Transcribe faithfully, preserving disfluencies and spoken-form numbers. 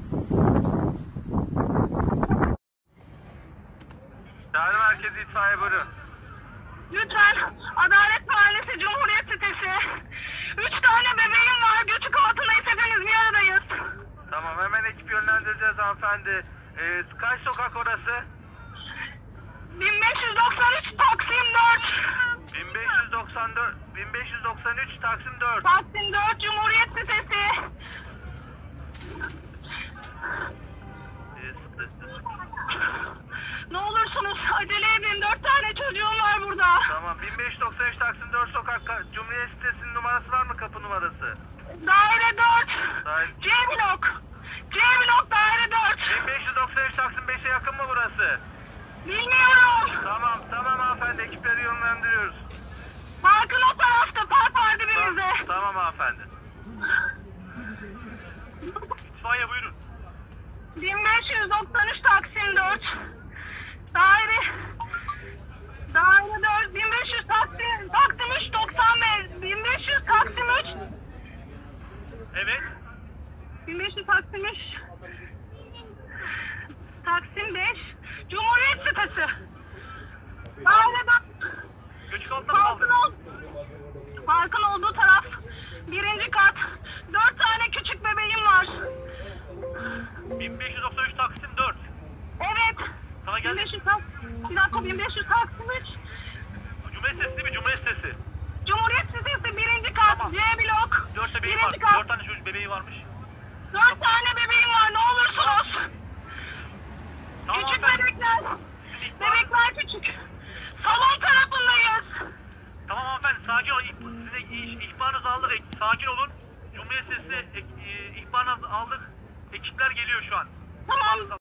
Çağrı merkezi itfaiye buyurun. Lütfen Adalet Mahallesi Cumhuriyet sitesi. Üç tane bebeğim var. Göçük altındayız, hepimiz bir aradayız. Tamam, hemen ekip yönlendireceğiz hanımefendi. Ee, kaç sokak orası? bin beş yüz doksan üç Taksim dört. bin beş yüz doksan dört, bin beş yüz doksan üç Taksim dört. Taksim dört Cumhuriyet sitesi. Ne olursunuz acele edin. Dört tane çocuğum var burada. Tamam, bin beş yüz doksan üç Taksim dört sokak ka- Cumhuriyet sitesinin numarası var mı, kapı numarası? Daire dört. Daire... C blok. C blok daire dört. bin beş yüz doksan üç Taksim beşe yakın mı burası? Bilmiyorum. Tamam, tamam hanımefendi, ekipleri yönlendiriyoruz. Parkın o tarafta. Park var dibimizde. Tamam, tamam hanımefendi. İtfaiye buyurun. bin beş yüz doksan üç Taksim dört. Daire Daire dört bin beş yüz Taksim Taksim üç doksan beş bin beş yüz Taksim üç Evet. bin beş yüz Taksim üç Taksim beş Cumhuriyet sitesi. Daire dört. Göçük altına mı Parkın, kaldın? ol, parkın olduğu taraf birinci kat. Dört tane küçük bebeğim var. bin beş yüz doksan üç Taksim dört. Evet. Sana bin geldi. beş yüz Tak- Bir dakika, bin beş yüz Taksim üç Cumhuriyet sitesi değil mi? Cumhuriyet sitesi. Cumhuriyet sitesi birinci kat. Tamam. C blok. Dört bebeği var. Birinci kat. Dört tane çocuk bebeği varmış. Dört tane bebeğim var, ne olursunuz. Tamam Küçük hanımefendi. bebekler. Bebekler küçük. Salon tarafındayız. Tamam hanımefendi, sakin olun. İh- Size iş, ihbarınızı aldık. Ek- Sakin olun. Cumhuriyet sitesi ek- e, ihbarınızı aldık. Ekipler geliyor şu an. Tamam,